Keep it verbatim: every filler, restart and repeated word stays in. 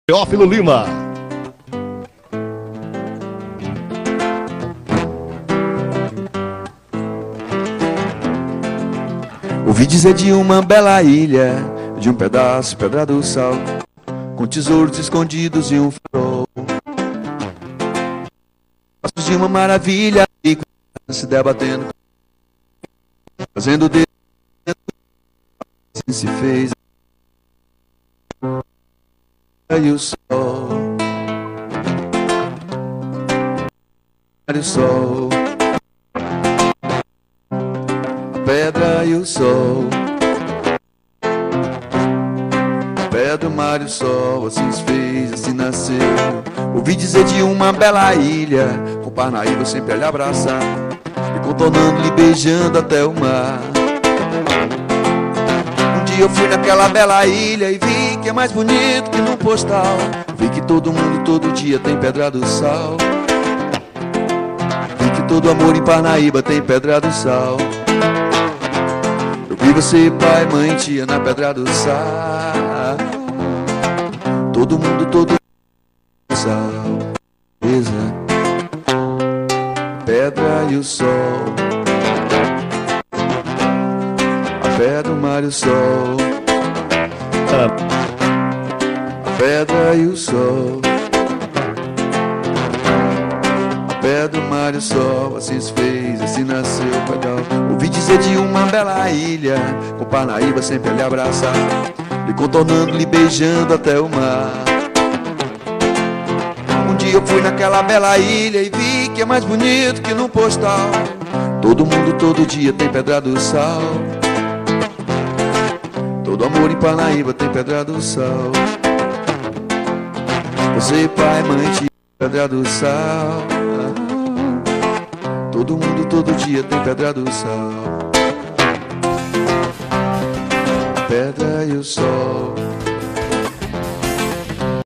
Teófilo Lima. Ouvi dizer de uma bela ilha, de um pedaço, pedra do sal, com tesouros escondidos e um farol. Passos de uma maravilha, e se debatendo, fazendo dedo, assim se fez. E o sol, e o sol, a pedra e o sol, a pedra, o mar e o sol, assim se fez, assim nasceu. Ouvi dizer de uma bela ilha, com Parnaíba sempre a lhe abraçar, e contornando-lhe, beijando até o mar. Eu fui naquela bela ilha e vi que é mais bonito que num postal. Vi que todo mundo todo dia tem pedra do sal. Vi que todo amor em Parnaíba tem pedra do sal. Eu vi você, pai, mãe, tia, na pedra do sal. Todo mundo todo sal. Beleza. Pedra e o sol, pedra, o mar e o sol, a pedra e o sol, a pedra, o mar e o sol, assim se fez, assim nasceu o pedal. Ouvi dizer de uma bela ilha, com Parnaíba sempre a lhe abraçar, lhe contornando, lhe beijando até o mar. Um dia eu fui naquela bela ilha e vi que é mais bonito que num postal. Todo mundo todo dia tem pedra do sal. Todo amor em Parnaíba tem pedra do sal. Você, pai, mãe, tia, pedra do sal. Todo mundo todo dia tem pedra do sal. A pedra e o sol,